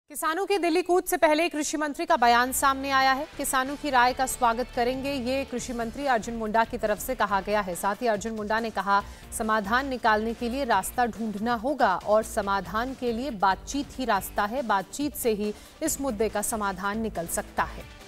किसानों के दिल्ली कूच से पहले कृषि मंत्री का बयान सामने आया है। किसानों की राय का स्वागत करेंगे, ये कृषि मंत्री अर्जुन मुंडा की तरफ से कहा गया है। साथ ही अर्जुन मुंडा ने कहा, समाधान निकालने के लिए रास्ता ढूंढना होगा और समाधान के लिए बातचीत ही रास्ता है। बातचीत से ही इस मुद्दे का समाधान निकल सकता है।